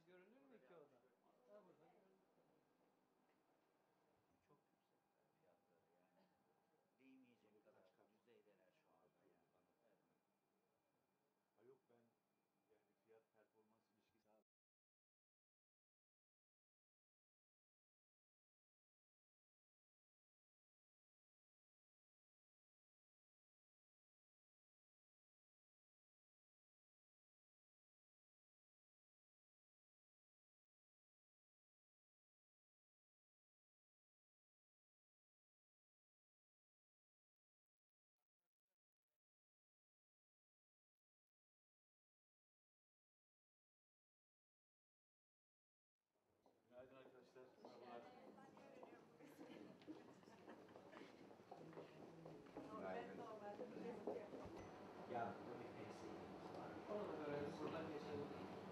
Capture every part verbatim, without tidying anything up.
görünür mü ki o da? Ha burada görünür. Çok yüksekler fiyatları yani. Değmeyecek kadar düzeydeler şu anda yani. Evet. Ha yok ben yani fiyat performans ilişkisi Günaydın arkadaşlar. Merhabalar. Ya burada bir eksikliğimiz var. Onu da böyle buradan geçelim.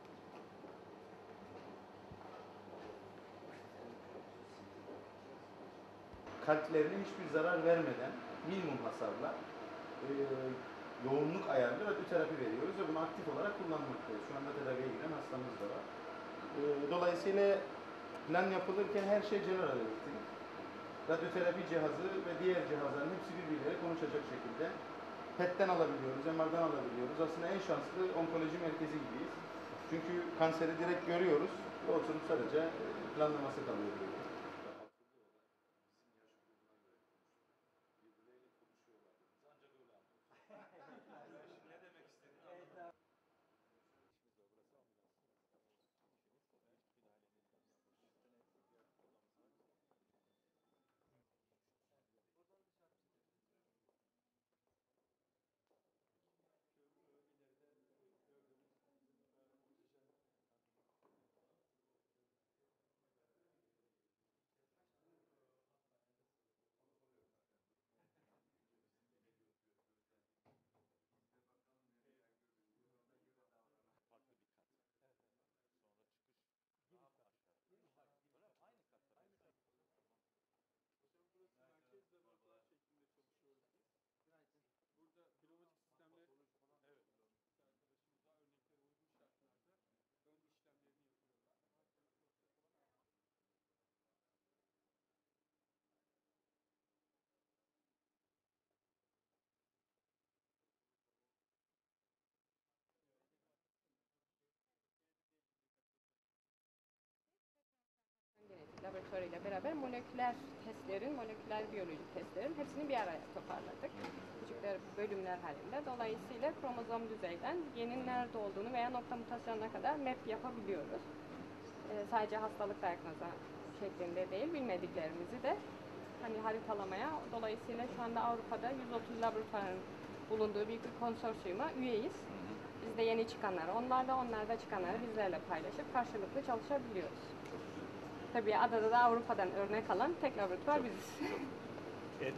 Kalplerine hiçbir zarar vermeden minimum hasarla e, yoğunluk ayarlı radyoterapi veriyoruz ve bunu aktif olarak kullanmaktayız. Şu anda tedaviye giren hastamız da var. E, dolayısıyla plan yapılırken her şey General Electric. Radyoterapi cihazı ve diğer cihazların hepsi birbirleriyle konuşacak şekilde P E T'ten alabiliyoruz, M R'dan alabiliyoruz. Aslında en şanslı onkoloji merkezi gibiyiz. Çünkü kanseri direkt görüyoruz ve oturup sadece e, planlaması kalıyor. Akıllı olan bizim yaş grubuna göre konuşuyor. Birbirleriyle konuşuyorlardı. Biz ancak öyle anlıyoruz. Ben şimdi ne demek istediğini anlamadım. İşimiz var. Burası ambulans. İşimiz ilk müdahalenin yapılması. Diğer odamız var. Buradan dışarı çıkıyoruz. Şu e, ileride e, gördüğünüz bizim e, oksijen tankımız. Farklı bir kat. Evet, evet. Sonra çıkış Giriş daha mı kat. aşağı? Giriş kat. Öyle mi? Aynı katta mı? Aynı kat. Tamam. Hocam burası merkez laboratuvar şeklinde çalışıyoruz biz. Günaydın. Burada biyometrik sistemler Evet. iki arkadaşımız da örneklere uygun şartlarda ön işlemlerini yapıyorlar. Genetik laboratuvarıyla beraber moleküler testlerin, moleküler biyolojik testlerin hepsini bir araya toparladık. Küçükler bölümler halinde. Dolayısıyla kromozom düzeyden genin nerede olduğunu veya nokta mutasyonuna kadar map yapabiliyoruz. Ee, sadece hastalık diagnozu şeklinde değil, bilmediklerimizi de hani haritalamaya. Dolayısıyla şu anda Avrupa'da yüz otuz laboratuvarın bulunduğu büyük bir konsorsiyuma üyeyiz. Biz de yeni çıkanları, onlar da onlar da çıkanları bizlerle paylaşıp karşılıklı çalışabiliyoruz. Tabii adada da Avrupa'dan örnek alan tek laboratuvar biziz. Evet.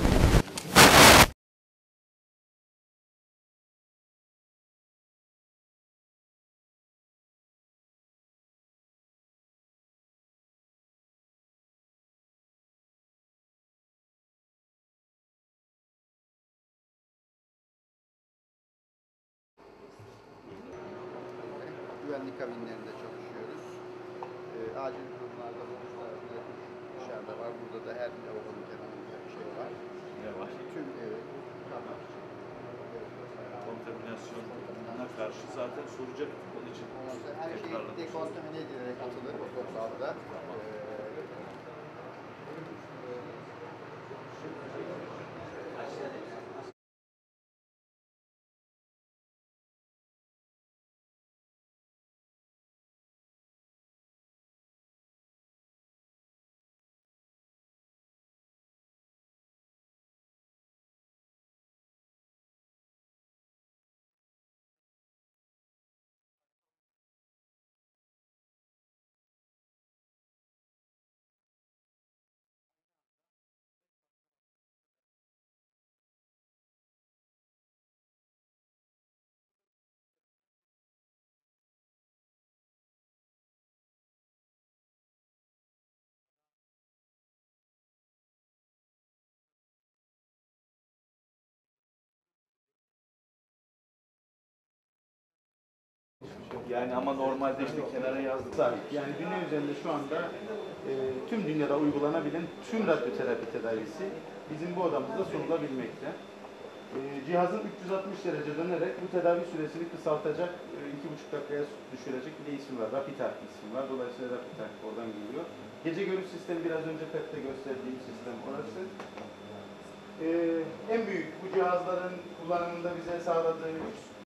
Güvenlik kabinlerinde çalışıyoruz. E, acil durumlarda sonuçlarında dışarıda var. Burada da her lavabonun kenarında bir şey var. Ne var? Tüm evi tamam. Kontaminasyona karşı zaten soracaktık onun için. Ondan sonra her şey tekrarlamış. dekontamine edilerek atılır o toprağda. Yani ama normalde işte kenara yazdık. Sahip. Yani dünya üzerinde şu anda e, tüm dünyada uygulanabilen tüm radyoterapi tedavisi bizim bu odamızda sunulabilmekte. E, cihazın üç yüz altmış derece dönerek bu tedavi süresini kısaltacak, e, iki buçuk dakikaya düşürecek bir de ismi var. Rapitak ismi var. Dolayısıyla Rapitak oradan geliyor. Gece görüş sistemi biraz önce P E T'te gösterdiğim sistem orası. E, en büyük bu cihazların kullanımında bize sağladığı lüks